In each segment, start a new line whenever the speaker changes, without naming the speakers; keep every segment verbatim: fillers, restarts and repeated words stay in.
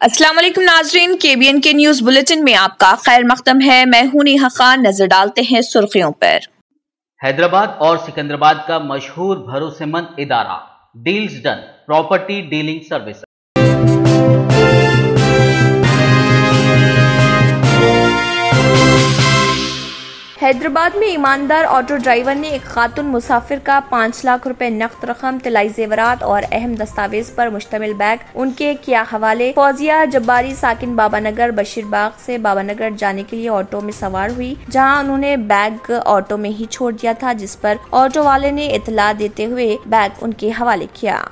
अस्सलाम वालेकुम नाजरीन, के बी एन के न्यूज बुलेटिन में आपका खैर मकदम है। मैं हूं नेहा खान। नजर डालते हैं सुर्खियों पर।
हैदराबाद और सिकंदराबाद का मशहूर भरोसेमंद इदारा deals done property dealing service.
Hyderabad में ईमानदार ऑटो ड्राइवर ने एक खातून मुसाफिर का पाँच लाख रुपए नकद रकम, तिलाई जेवरात और अहम दस्तावेज पर मुश्तमिल बैग उनके किया हवाले। फौजिया जब्बारी साकिन बाबानगर बशीरबाग से बाबानगर जाने के लिए ऑटो में सवार हुई, जहां उन्होंने बैग ऑटो में ही छोड़ दिया था, जिस पर ऑटो वाले ने इतला देते हुए बैग उनके हवाले किया।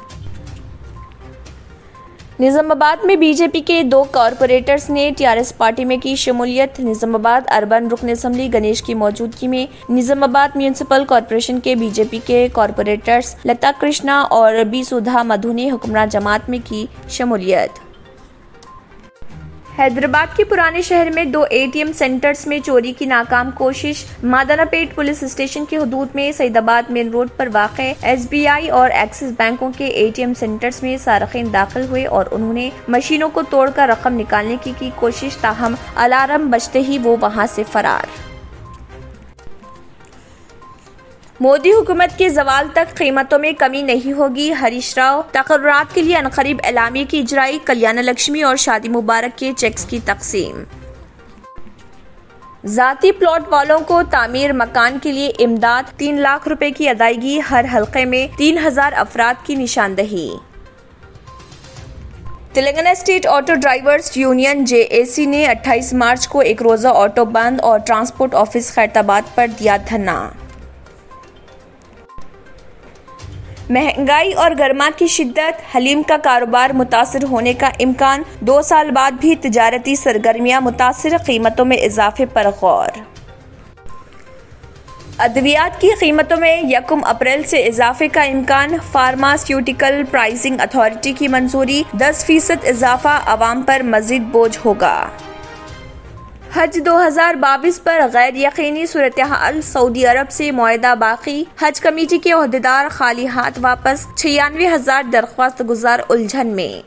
निजामाबाद में बीजेपी के दो कॉरपोरेटर्स ने टीआरएस पार्टी में की शमूलियत। निजामाबाद अर्बन रुकन असम्बली गणेश की मौजूदगी में निजामाबाद म्यूनिसिपल कॉरपोरेशन के बीजेपी के कॉरपोरेटर्स लता कृष्णा और बी सुधा मधु ने हुक्मरान जमात में की शमूलियत। हैदराबाद के पुराने शहर में दो एटीएम सेंटर्स में चोरी की नाकाम कोशिश। मादानापेट पुलिस स्टेशन की हदूद में सईदाबाद मेन रोड पर वाक़े एसबीआई और एक्सिस बैंकों के एटीएम सेंटर्स में सारकीन दाखिल हुए और उन्होंने मशीनों को तोड़कर रकम निकालने की की कोशिश, ताहम अलार्म बजते ही वो वहां से फरार। मोदी हुकूमत के जवाल तक कीमतों में कमी नहीं होगी। हरीश राव तकर्रुरात के लिए अनकरीब एलामिया की इजराई। कल्याण लक्ष्मी और शादी मुबारक के चेक्स की तकसीम। जाती प्लॉट वालों को तामीर मकान के लिए इमदाद, तीन लाख रुपए की अदायगी। हर हल्के में तीन हजार अफराद की निशानदही। Telangana state auto drivers union J A C ने अट्ठाईस मार्च को एक रोजा ऑटो बंद और ट्रांसपोर्ट ऑफिस खैरताबाद पर दिया धरना। महंगाई और गर्मा की शिद्दत, हलीम का कारोबार मुतासिर होने का इम्कान। दो साल बाद भी तिजारती सरगर्मियां मुतासिर, कीमतों में इजाफे पर गौर। अद्वियात की कीमतों में यकम अप्रैल से इजाफे का इम्कान। फार्मास्यूटिकल प्राइसिंग अथॉरिटी की मंजूरी। दस फीसद इजाफा अवाम पर मजीद बोझ होगा। हज दो हजार बाईस पर गैर यकीनी सूरत हाल, सऊदी अरब से मुआहदा बाकी। हज कमेटी के ओहदेदार खाली हाथ वापस। छियानवे हजार दरख्वास्त गुजार उलझन में।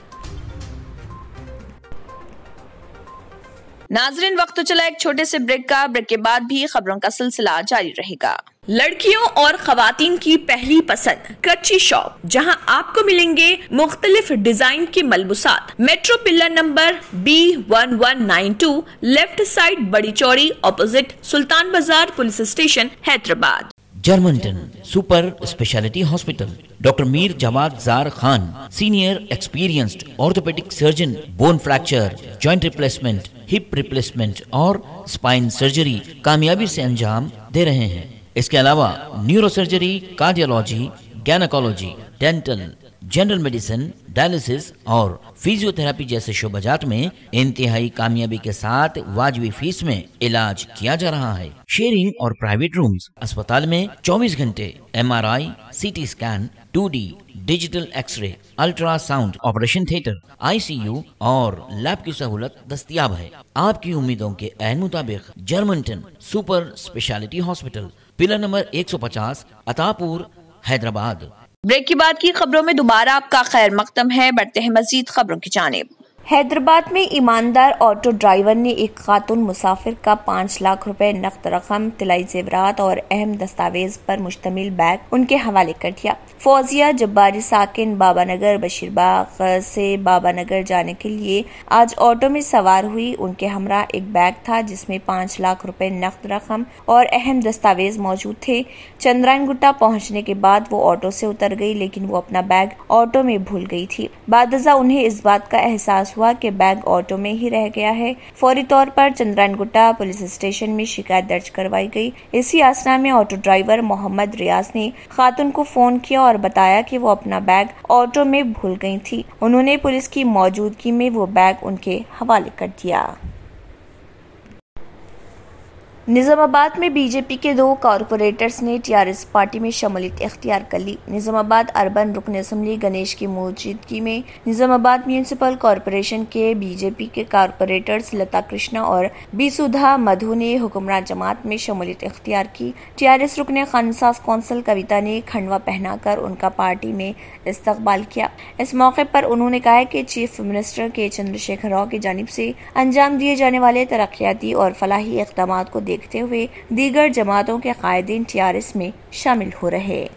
नाजरीन, वक्त तो चला एक छोटे से ब्रेक का। ब्रेक के बाद भी खबरों का सिलसिला जारी रहेगा। लड़कियों और खवातीन की पहली पसंद कच्ची शॉप, जहां आपको मिलेंगे मुख्तलिफ डिजाइन के मलबूसात। Metro pillar number B one one nine two, left side बड़ी चौड़ी, opposite Sultan Bazaar police station, Hyderabad.
Germanton super speciality hospital, doctor Mir Jawad Jar Khan, senior experienced orthopaedic surgeon, bone fracture, joint replacement, hip replacement और स्पाइन सर्जरी कामयाबी से अंजाम दे रहे हैं। इसके अलावा neuro surgery, cardiology, gynaecology, dental, general medicine, dialysis और फिजियोथेरेपी जैसे शोबाजात में इंतहाई कामयाबी के साथ वाजिबी फीस में इलाज किया जा रहा है। शेयरिंग और प्राइवेट रूम्स। अस्पताल में चौबीस घंटे MRI, CT scan, two D digital x-ray, ultrasound, operation theatre, ICU और लैब की सहूलत दस्तयाब है। आपकी उम्मीदों के ऐन मुताबिक Germanton super speciality hospital, pillar number एक सौ पचास, अतापुर, हैदराबाद।
ब्रेक के बाद की खबरों में दोबारा आपका खैर मकदम है। बढ़ते हैं मजीद खबरों की जानिब।
हैदराबाद में ईमानदार ऑटो ड्राइवर ने एक खातून मुसाफिर का पाँच लाख रुपए नकद रकम, तिलाई जेवरात और अहम दस्तावेज पर मुश्तमिल बैग उनके हवाले कर दिया। फौजिया जब्बारी साकिन बाबानगर बशीरबाग से बाबानगर जाने के लिए आज ऑटो में सवार हुई। उनके हमरा एक बैग था जिसमें पाँच लाख रुपए नकद रकम और अहम दस्तावेज मौजूद थे। चंद्रायन गुट्टा पहुंचने के बाद वो ऑटो से उतर गई, लेकिन वो अपना बैग ऑटो में भूल गई थी। बादजा उन्हें इस बात का एहसास हुआ कि बैग ऑटो में ही रह गया है। फौरी तौर पर चंद्रायन गुट्टा पुलिस स्टेशन में शिकायत दर्ज करवाई गई। इसी आसना में ऑटो ड्राइवर मोहम्मद रियाज ने खातून को फोन किया और बताया कि वो अपना बैग ऑटो में भूल गई थी। उन्होंने पुलिस की मौजूदगी में वो बैग उनके हवाले कर दिया। نظام آباد میں بی جے پی کے دو کارپوریٹرز نے ٹی آر ایس پارٹی میں شمولیت اختیار کر لی۔ نظام آباد اربن رکن اسمبلی گنیش کی موجودگی میں نظام آباد میونسپل کارپوریشن کے بی جے پی کے کارپوریٹرز لتا کرشنا اور بی سودھا مدھو نے حکمراں جماعت میں شمولیت اختیار کی۔ ٹی آر ایس رکن خانساز کونسل کویتا نے کھنڈوا پہنا کر ان کا پارٹی میں استقبال کیا۔ اس موقع پر انہوں نے کہا کہ چیف منسٹر کے چندر شیکھر راؤ کی جانب سے انجام دیے جانے والے ترقیاتی اور فلاحی اقدامات کو دیکھتے ہوئے دیگر جماعتوں کے قائدین ٹی آر ایس میں شامل ہو رہے۔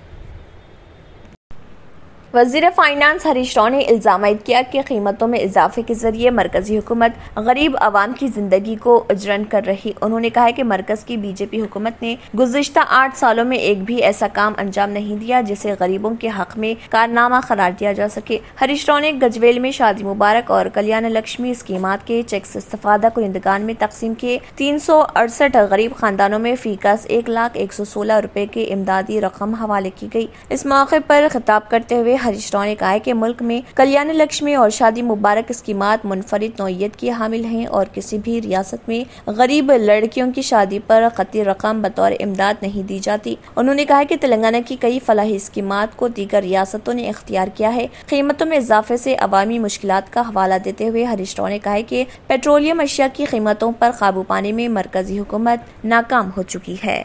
وزیر فائنانس ہریش راؤ نے الزام عائد کیا کہ قیمتوں میں اضافے کے ذریعے مرکزی حکومت غریب عوام کی زندگی کو اجرن کر رہی۔ انہوں نے کہا کہ مرکز کی بی جے پی حکومت نے گزشتہ آٹھ سالوں میں ایک بھی ایسا کام انجام نہیں دیا جسے غریبوں کے حق میں کارنامہ قرار دیا جا سکے۔ ہریش راؤ نے گجویل میں شادی مبارک اور کلیان لکشمی اسکیمات کے چیکس استفادہ کنندگان میں تقسیم کیے۔ تین سو اڑسٹھ غریب خاندانوں میں فی کس ایک لاکھ ایک سو سولہ روپے کی امدادی رقم حوالے کی گئی۔ اس موقع پر خطاب کرتے ہوئے ہریش راؤ نے کہا کہ ملک میں کلیان لکشمی اور شادی مبارک اسکیمات منفرد نوعیت کی حامل ہیں اور کسی بھی ریاست میں غریب لڑکیوں کی شادی پر قطعی رقم بطور امداد نہیں دی جاتی۔ انہوں نے کہا کہ تلنگانہ کی کئی فلاحی اسکیمات کو دیگر ریاستوں نے اختیار کیا ہے۔ قیمتوں میں اضافے سے عوامی مشکلات کا حوالہ دیتے ہوئے ہریش راؤ نے کہا کہ پیٹرولیم اشیاء کی قیمتوں پر قابو پانے میں مرکزی حکومت ناکام ہو چکی ہے۔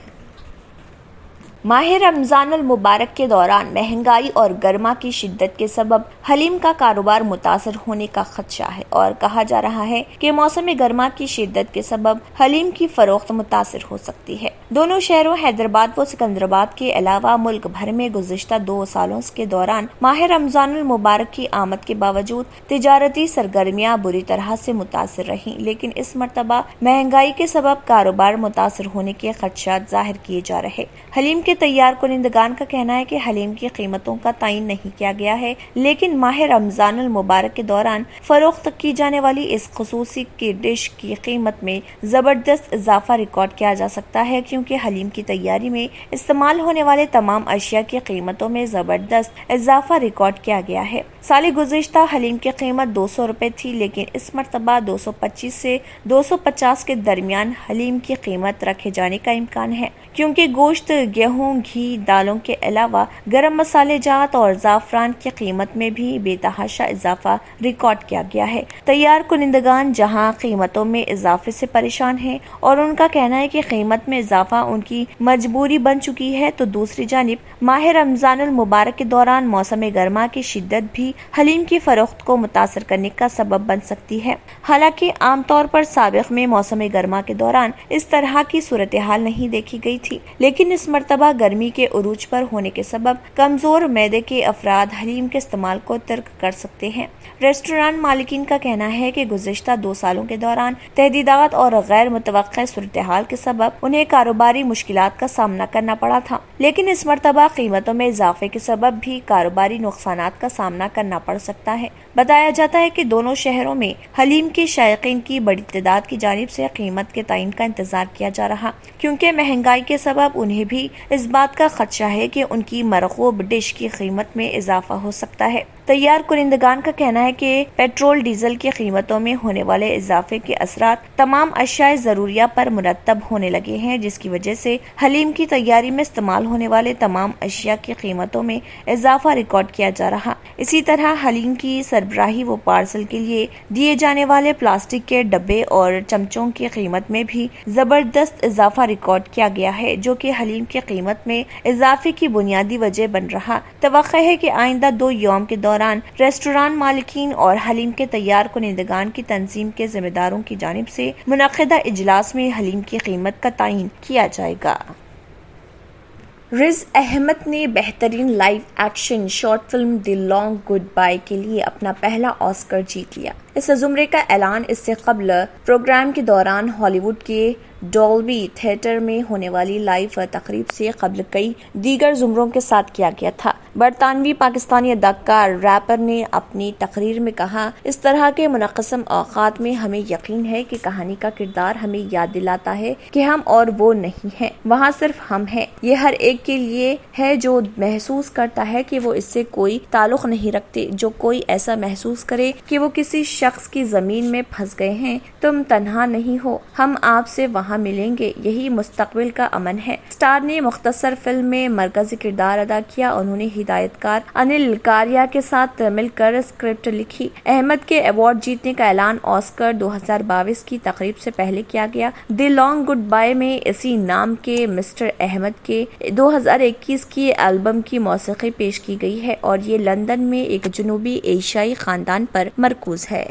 ماہ رمضان المبارک کے دوران مہنگائی اور گرما کی شدت کے سبب حلیم کا کاروبار متاثر ہونے کا خدشہ ہے اور کہا جا رہا ہے کہ موسم گرما کی شدت کے سبب حلیم کی فروخت متاثر ہو سکتی ہے۔ دونوں شہروں حیدرآباد و سکندرآباد کے علاوہ ملک بھر میں گزشتہ دو سالوں کے دوران ماہ رمضان المبارک کی آمد کے باوجود تجارتی سرگرمیاں بری طرح سے متاثر رہیں، لیکن اس مرتبہ مہنگائی کے سبب کاروبار متاثر ہونے کے خدشات ظاہر کیے جا رہے۔ حلیم کے تیار کنندگان کا کہنا ہے کہ حلیم کی قیمتوں کا تعین نہیں کیا گیا ہے، لیکن ماہ رمضان المبارک کے دوران فروخت کی جانے والی اس خصوصی کی ڈش کی قیمت میں زبردست اضافہ ریکارڈ کیا جا سکتا ہے، کیونکہ حلیم کی تیاری میں استعمال ہونے والے تمام اشیاء کی قیمتوں میں زبردست اضافہ ریکارڈ کیا گیا ہے۔ سال گزشتہ حلیم کی قیمت دو سو روپے تھی، لیکن اس مرتبہ دو سو پچیس سے دو سو پچاس کے درمیان حلیم کی قیمت رکھے جانے کا امکان ہے، کیونکہ گوشت، گیہوں، گھی، دالوں کے علاوہ گرم مسالے جات اور زعفران کی قیمت میں بھی بے تحاشا اضافہ ریکارڈ کیا گیا ہے۔ تیار کنندگان جہاں قیمتوں میں اضافے سے پریشان ہیں اور ان کا کہنا ہے کہ قیمت میں اضافہ ان کی مجبوری بن چکی ہے، تو دوسری جانب ماہ رمضان المبارک کے دوران موسم گرما کی شدت بھی حلیم کی فروخت کو متاثر کرنے کا سبب بن سکتی ہے۔ حالانکہ عام طور پر سابق میں موسم گرما کے دوران اس طرح کی صورتحال نہیں دیکھی گئی تھی، لیکن اس مرتبہ گرمی کے عروج پر ہونے کے سبب کمزور معدے کے افراد حلیم کے استعمال کو ترک کر سکتے ہیں۔ ریسٹوران مالکین کا کہنا ہے کہ گزشتہ دو سالوں کے دوران تہدیدات اور غیر متوقع صورتحال کے سبب انہیں کاروباری مشکلات کا سامنا کرنا پڑا تھا، لیکن اس مرتبہ قیمتوں میں اضافے کے سبب بھی کاروباری نقصانات کا سامنا کرنا پڑ سکتا ہے۔ بتایا جاتا ہے کہ دونوں شہروں میں حلیم کے شائقین کی بڑی تعداد کی جانب سے قیمت کے تعین کا انتظار کیا جا رہا، کیونکہ مہنگائی کے سبب انہیں بھی اس بات کا خدشہ ہے کہ ان کی مرغوب ڈش کی قیمت میں اضافہ ہو سکتا ہے۔ تیار کنندگان کا کہنا ہے کہ پیٹرول ڈیزل کی قیمتوں میں ہونے والے اضافے کے اثرات تمام اشیاء ضروریہ پر مرتب ہونے لگے ہیں، جس کی وجہ سے حلیم کی تیاری میں استعمال ہونے والے تمام اشیاء کی قیمتوں میں اضافہ ریکارڈ کیا جا رہا۔ اسی طرح حلیم کی سربراہی و پارسل کے لیے دیے جانے والے پلاسٹک کے ڈبے اور چمچوں کی قیمت میں بھی زبردست اضافہ ریکارڈ کیا گیا ہے، جو کہ حلیم کی قیمت میں اضافے کی بنیادی وجہ بن رہا۔ توقع ہے کہ آئندہ دو یوم کے دوران ریسٹوران مالکین اور حلیم کے تیار کنندگان کی تنظیم کے ذمہ داروں کی جانب سے منعقدہ اجلاس میں حلیم کی قیمت کا تعین کیا جائے گا۔ رز احمد نے بہترین live action short film the long goodbye کے لیے اپنا پہلا آسکر جیت لیا۔ اس زمرے کا اعلان اس سے قبل پروگرام کے دوران ہالی ووڈ کے ڈولبی تھیٹر میں ہونے والی لائیو تقریب سے قبل کئی دیگر زمروں کے ساتھ کیا گیا تھا۔ برطانوی پاکستانی اداکار ریپر نے اپنی تقریر میں کہا، اس طرح کے منقسم اوقات میں ہمیں یقین ہے کہ کہانی کا کردار ہمیں یاد دلاتا ہے کہ ہم اور وہ نہیں ہیں، وہاں صرف ہم ہیں۔ یہ ہر ایک کے لیے ہے جو محسوس کرتا ہے کہ وہ اس سے کوئی تعلق نہیں رکھتے۔ جو کوئی ایسا محسوس کرے کہ وہ کسی شخص کی زمین میں پھنس گئے ہیں، تم تنہا نہیں ہو، ہم آپ سے وہاں ملیں گے، یہی مستقبل کا امن ہے۔ اسٹار نے مختصر فلم میں مرکزی کردار ادا کیا۔ انہوں نے ہدایت کار انل کاریا کے ساتھ مل کر اسکرپٹ لکھی۔ احمد کے ایوارڈ جیتنے کا اعلان آسکر دو ہزار بائیس کی تقریب سے پہلے کیا گیا۔ دی لانگ گڈ بائی میں اسی نام کے مسٹر احمد کے دو ہزار اکیس کی البم کی موسیقی پیش کی گئی ہے اور یہ لندن میں ایک جنوبی ایشیائی خاندان پر مرکوز ہے۔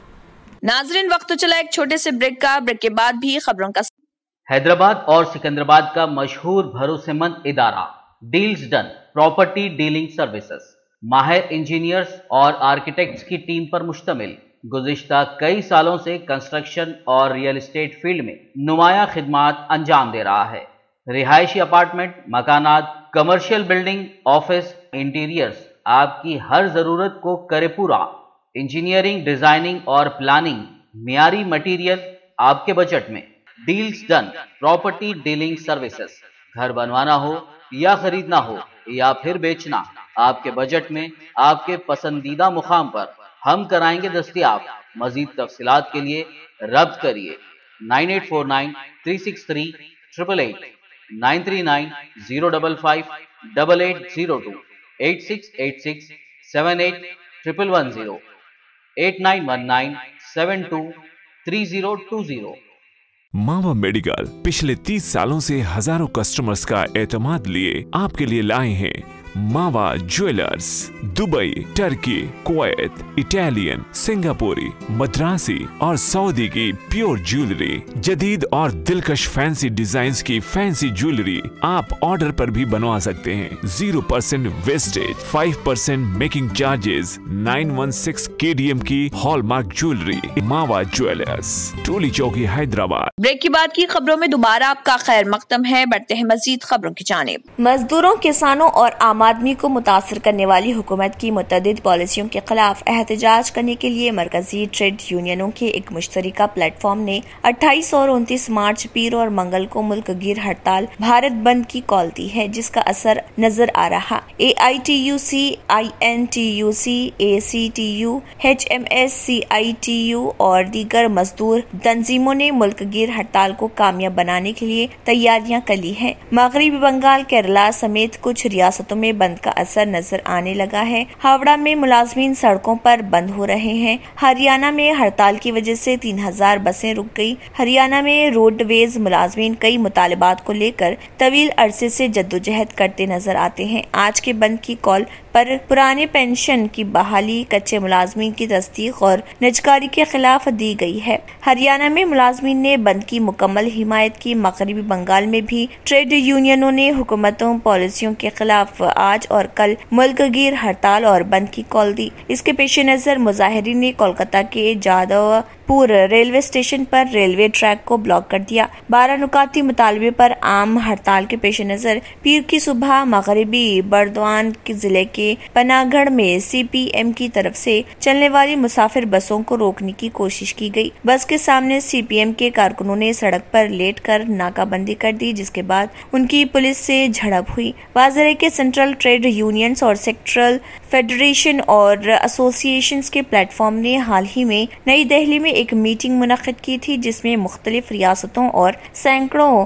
ناظرین، وقت تو چلا ایک چھوٹے سے بریک کا، بریک کے بعد بھی خبروں کا۔
حیدرآباد اور سکندرآباد کا مشہور بھروسے مند ادارہ deals done property dealing services ماہر انجینئرز اور آرکیٹیکٹس کی ٹیم پر مشتمل گزشتہ کئی سالوں سے کنسٹرکشن اور ریئل اسٹیٹ فیلڈ میں نمایاں خدمات انجام دے رہا ہے۔ رہائشی اپارٹمنٹ، مکانات، کمرشل بلڈنگ، آفس، انٹیریئرز، آپ کی ہر ضرورت کو کرے پورا۔ انجینئرنگ، ڈیزائننگ اور پلاننگ، معیاری مٹیریل آپ کے بجٹ میں۔ Deals done property dealing services, گھر بنوانا ہو یا خریدنا ہو یا پھر بیچنا، آپ کے بجٹ میں، آپ کے پسندیدہ مقام پر ہم کرائیں گے دستیاب۔ مزید تفصیلات کے لیے ربط کریے nine eight four nine three six three triple eight, nine three nine zero double five double eight zero two, eight six eight six seven eight triple one zero, eight nine one nine seven two three zero two zero.
Mawa medical پچھلے تیس سالوں سے ہزاروں customers کا اعتماد لیے آپ کے لیے لائے ہیں Mawa jewellers. Dubai, Turkey, Kuwait, Italian, سنگاپوری، مدراسی اور سعودی کی پیور جیولری، جدید اور دلکش فینسی ڈیزائنز کی فینسی جیولری آپ آرڈر پر بھی بنوا سکتے ہیں۔ Zero percent wastage, five percent making charges, nine one six K D M کی hallmark jewellery. Mawa jewellers, Toli Chowki, Hyderabad.
Break کے بعد کی خبروں میں دوبارہ آپ کا خیر مقدم ہے۔ بڑھتے ہیں مزید خبروں کی جانب۔
مزدوروں، کسانوں اور عام آدمی کو متاثر کرنے والی حکومت کی متعدد پالیسیوں کے خلاف احتجاج کرنے کے لیے مرکزی ٹریڈ یونینوں کے ایک مشترکہ پلیٹ فارم نے اٹھائیس اور انتیس مارچ پیر اور منگل کو ملک گیر ہڑتال بھارت بند کی کال دی ہے، جس کا اثر نظر آ رہا۔ A I T U C, I N T U C, A C T U, H M S, C I T U اور دیگر مزدور تنظیموں نے ملک گیر ہڑتال کو کامیاب بنانے کے لیے تیاریاں کر لی ہیں۔ مغربی بنگال، کیرلا سمیت کچھ ریاستوں میں بند کا اثر نظر آنے لگا ہے۔ ہاوڑہ میں ملازمین سڑکوں پر بند ہو رہے ہیں۔ ہریانہ میں ہڑتال کی وجہ سے تین ہزار بسیں رک گئی۔ ہریانہ میں روڈ ویز ملازمین کئی مطالبات کو لے کر طویل عرصے سے جدوجہد کرتے نظر آتے ہیں۔ آج کے بند کی کال پر پرانے پینشن کی بحالی، کچے ملازمین کی تصدیق اور نجکاری کے خلاف دی گئی ہے۔ ہریانہ میں ملازمین نے بند کی مکمل حمایت کی۔ مغربی بنگال میں بھی ٹریڈ یونینوں نے حکومتوں پالیسیوں کے خلاف آج اور کل ملک گیر ہڑتال اور بند کی کال دی۔ اس کے پیش نظر مظاہرین نے کولکتہ کے جادو پور ریلوے اسٹیشن پر ریلوے ٹریک کو بلاک کر دیا۔ بارہ نکاتی مطالبے پر عام ہڑتال کے پیش نظر پیر کی صبح مغربی بردوان ضلع کے پناہ گڑھ میں سی پی ایم کی طرف سے چلنے والی مسافر بسوں کو روکنے کی کوشش کی گئی۔ بس کے سامنے سی پی ایم کے کارکنوں نے سڑک پر لیٹ کر ناکہ بندی کر دی، جس کے بعد ان کی پولیس سے جھڑپ ہوئی۔ واضح ہے کہ سینٹرل ٹریڈ یونینز اور سیکٹرل فیڈریشن اور ایسوسی ایشنز کے پلیٹ فارم نے حال ہی میں نئی دہلی میں ایک میٹنگ منعقد کی تھی، جس میں مختلف ریاستوں اور سینکڑوں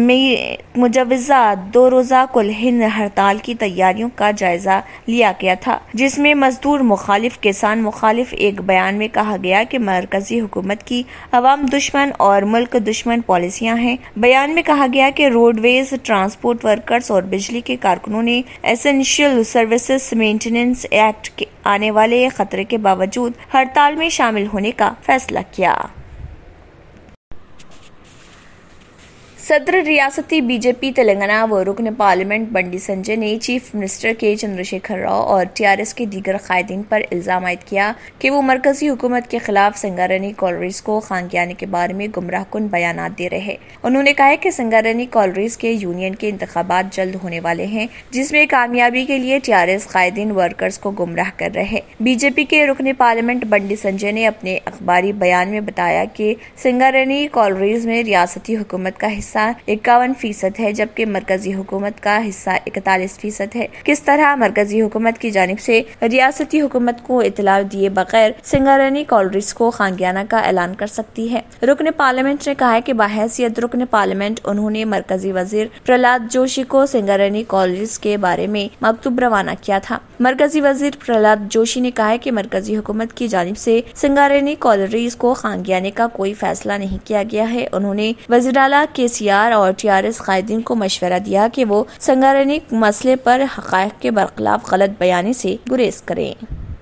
مجوزہ دو روزہ کل ہند ہڑتال کی تیاریوں کا جائزہ لیا گیا تھا، جس میں مزدور مخالف، کسان مخالف۔ ایک بیان میں کہا گیا کہ مرکزی حکومت کی عوام دشمن اور ملک دشمن پالیسیاں ہیں۔ بیان میں کہا گیا کہ روڈ ویز، ٹرانسپورٹ ورکرز اور بجلی کے کارکنوں نے ایسنشیل سروسز مینٹیننس ایکٹ کے آنے والے خطرے کے باوجود ہڑتال میں شامل ہونے کا فیصلہ کیا۔ صدر ریاستی بی جے پی تلنگانہ و رکن پارلیمنٹ بنڈی سنجے نے چیف منسٹر کے چندرشیکھر راؤ اور ٹی آر ایس کے دیگر قائدین پر الزام عائد کیا کہ وہ مرکزی حکومت کے خلاف سنگارینی کالریز کو خانگیانے کے بارے میں گمراہ کن بیانات دے رہے. انہوں نے کہا کہ سنگارینی کالریز کے یونین کے انتخابات جلد ہونے والے ہیں، جس میں کامیابی کے لیے ٹی آر ایس قائدین ورکرز کو گمراہ کر رہے. بی جے پی کے رکن پارلیمنٹ بنڈی سنجے نے اپنے اخباری بیان میں بتایا کہ سنگارینی کالریز میں ریاستی حکومت کا حصہ اکاون فیصد ہے، جبکہ مرکزی حکومت کا حصہ اکتالیس فیصد ہے. کس طرح مرکزی حکومت کی جانب سے ریاستی حکومت کو اطلاع دیے بغیر سنگارینی کالریز کو خانگیانہ کا اعلان کر سکتی ہے؟ رکن پارلیمنٹ نے کہا کہ بحیثیت رکن پارلیمنٹ انہوں نے مرکزی وزیر پرہلاد جوشی کو سنگارینی کالریز کے بارے میں مکتوب روانہ کیا تھا. مرکزی وزیر پرہلاد جوشی نے کہا کہ مرکزی حکومت کی جانب سے سنگارینی کالریز کو خانگیانے کا کوئی فیصلہ نہیں کیا گیا ہے. انہوں نے وزیر اعلیٰ کے سی آر اور ٹی آر ایس قائدین کو مشورہ دیا کہ وہ سنگارینی مسئلے پر حقائق کے برخلاف غلط بیانی سے گریز کریں.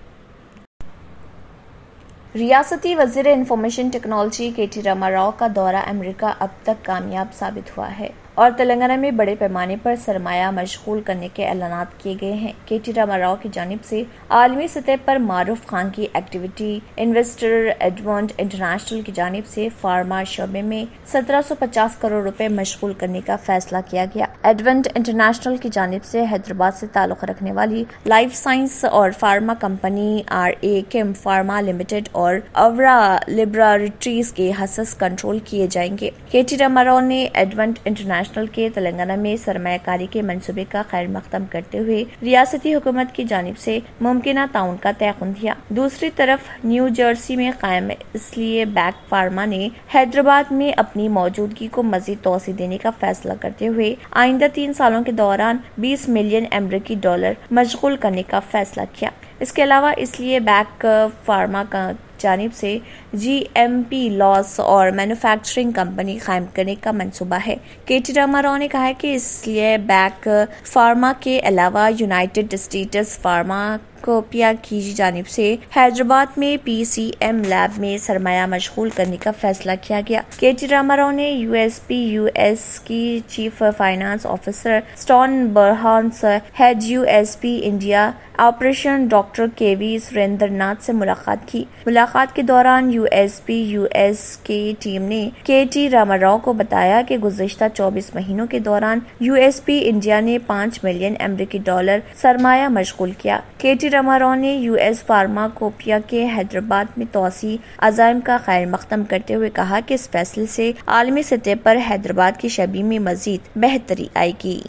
ریاستی وزیر information technology K T Rama Rao کا دورہ امریکہ اب تک کامیاب ثابت ہوا ہے اور تلنگانہ میں بڑے پیمانے پر سرمایہ مشغول کرنے کے اعلانات کیے گئے ہیں. کے ٹی راما راؤ کی جانب سے عالمی سطح پر معروف خان کی ایکٹیویٹی انویسٹر ایڈونٹ انٹرنیشنل کی جانب سے فارما شعبے میں سترہ سو پچاس کروڑ روپے مشغول کرنے کا فیصلہ کیا گیا. ایڈونٹ انٹرنیشنل کی جانب سے حیدرآباد سے تعلق رکھنے والی لائف سائنس اور pharma company R A Chem Pharma Limited اور اورا لیبارٹریز کے حصص کنٹرول کیے جائیں گے. کے ٹی راما راؤ نے ایڈونٹ انٹرنیشنل کے تلنگانہ میں سرمایہ کاری کے منصوبے کا خیر مقدم کرتے ہوئے ریاستی حکومت کی جانب سے ممکنہ تعاون کا تیقن دیا. دوسری طرف نیو جرسی میں قائم اس لیے بیک فارما نے حیدرآباد میں اپنی موجودگی کو مزید توسیع دینے کا فیصلہ کرتے ہوئے آئندہ تین سالوں کے دوران بیس ملین امریکی ڈالر مشغول کرنے کا فیصلہ کیا. اس کے علاوہ اس لیے بیک فارما کا جانب سے جی ایم پی لاس اور مینوفیکچرنگ کمپنی قائم کرنے کا منصوبہ ہے. کے ٹی راما راؤ نے کہا کہ اس لیے بیک فارما کے علاوہ یونائیٹڈ اسٹیٹس فارما کوپیا کی جانب سے حیدرآباد میں پی سی ایم لیب میں سرمایہ مشغول کرنے کا فیصلہ کیا گیا. کے ٹی راما راؤ نے U S P U S کی چیف فائنانس آفیسر اسٹون برہانس، head U S P India operation doctor K V Surinder Nath سے ملاقات کی. ملاقات کے دوران U S P U S کی ٹیم نے کے ٹی راما راؤ کو بتایا کہ گزشتہ چوبیس مہینوں کے دوران یو ایس پی انڈیا نے پانچ ملین امریکی ڈالر سرمایہ مشغول کیا. کے ٹی راما راؤ نے یو ایس فارما کوپیا کے حیدرآباد میں توسیع عزائم کا خیر مقدم کرتے ہوئے کہا کہ اس فیصلے سے عالمی سطح پر حیدرآباد کی شبیہ میں مزید بہتری آئے گی.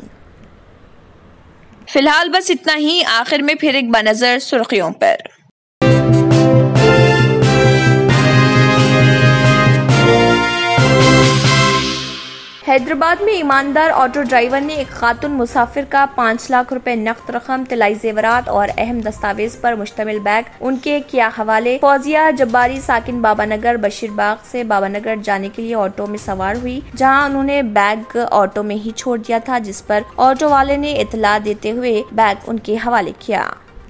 فی الحال بس اتنا ہی. آخر میں پھر ایک بنظر سرخیوں پر. حیدرآباد میں ایماندار آٹو ڈرائیور نے ایک خاتون مسافر کا پانچ لاکھ روپے نقد رقم، طلائی زیورات اور اہم دستاویز پر مشتمل بیگ ان کے کیا حوالے. فوزیہ جباری ساکن بابا نگر بشیر باغ سے بابا نگر جانے کے لیے آٹو میں سوار ہوئی، جہاں انہوں نے بیگ آٹو میں ہی چھوڑ دیا تھا، جس پر آٹو والے نے اطلاع دیتے ہوئے بیگ ان کے حوالے کیا.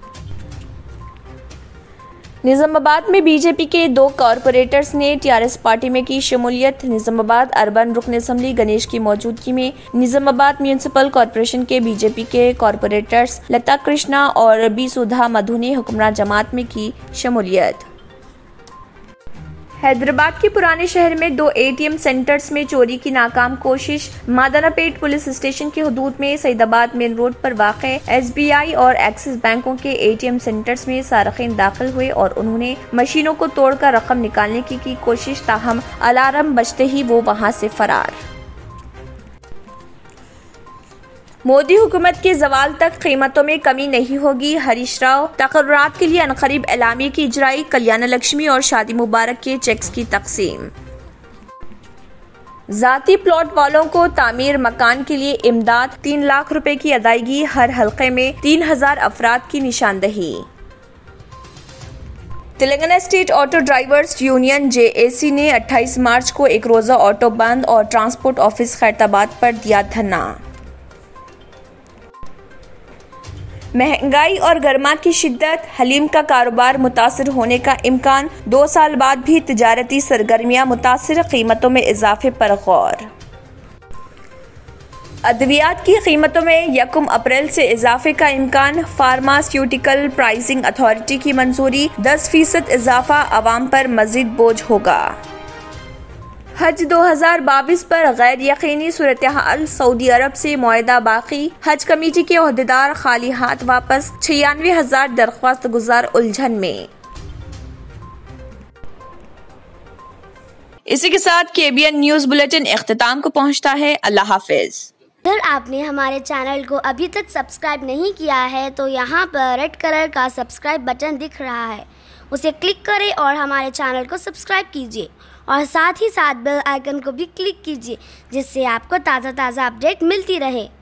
نظام آباد میں بی جے پی کے دو کارپوریٹرز نے ٹی آر ایس پارٹی میں کی شمولیت. نظام آباد اربن رکن اسمبلی گنیش کی موجودگی میں نظام آباد میونسپل کارپوریشن کے بی جے پی کے کارپوریٹرز لتا کرشنا اور بی سودھا مدھو نے حکمراں جماعت میں کی شمولیت. حیدرآباد کے پرانے شہر میں دو اے ٹی ایم سینٹرز میں چوری کی ناکام کوشش. مادانہ پیٹ پولیس اسٹیشن کی حدود میں سعید آباد مین روڈ پر واقع ایس بی آئی اور ایکسس بینکوں کے اے ٹی ایم سینٹرز میں سارقین داخل ہوئے اور انہوں نے مشینوں کو توڑ کر رقم نکالنے کی کی کوشش، تاہم الارم بجتے ہی وہ وہاں سے فرار. مودی حکومت کے زوال تک قیمتوں میں کمی نہیں ہوگی. ہریش راؤ. تقررات کے لیے عنقریب اعلامیے کی اجرائی، کلیانہ لکشمی اور شادی مبارک کے چیکس کی تقسیم. ذاتی پلاٹ والوں کو تعمیر مکان کے لیے امداد، تین لاکھ روپے کی ادائیگی، ہر حلقے میں تین ہزار افراد کی نشاندہی. Telangana state auto drivers union J A C نے اٹھائیس مارچ کو ایک روزہ آٹو بند اور ٹرانسپورٹ آفس خیرتآباد پر دیا دھرنا. مہنگائی اور گرما کی شدت، حلیم کا کاروبار متاثر ہونے کا امکان، دو سال بعد بھی تجارتی سرگرمیاں متاثر، قیمتوں میں اضافے پر غور. ادویات کی قیمتوں میں یکم اپریل سے اضافے کا امکان، فارماسیوٹیکل پرائسنگ اتھارٹی کی منظوری، دس فیصد اضافہ عوام پر مزید بوجھ ہوگا۔ حج دو ہزار بائیس پر غیر یقینی صورتحال، سعودی عرب سے معاہدہ باقی، حج کمیٹی کے عہدیدار خالی ہاتھ واپس، چھیانوے ہزار درخواست گزار الجھن میں۔ اسی کے ساتھ کے بی این نیوز بلیٹن اختتام کو پہنچتا ہے۔ اللہ حافظ۔
اگر آپ نے ہمارے چینل کو ابھی تک سبسکرائب نہیں کیا ہے تو یہاں پر ریڈ کلر کا سبسکرائب بٹن دکھ رہا ہے، اسے کلک کریں اور ہمارے چینل کو سبسکرائب کیجیے اور ساتھ ہی ساتھ بیل آئیکن کو بھی کلک کیجیے، جس سے آپ کو تازہ تازہ اپڈیٹ ملتی رہے۔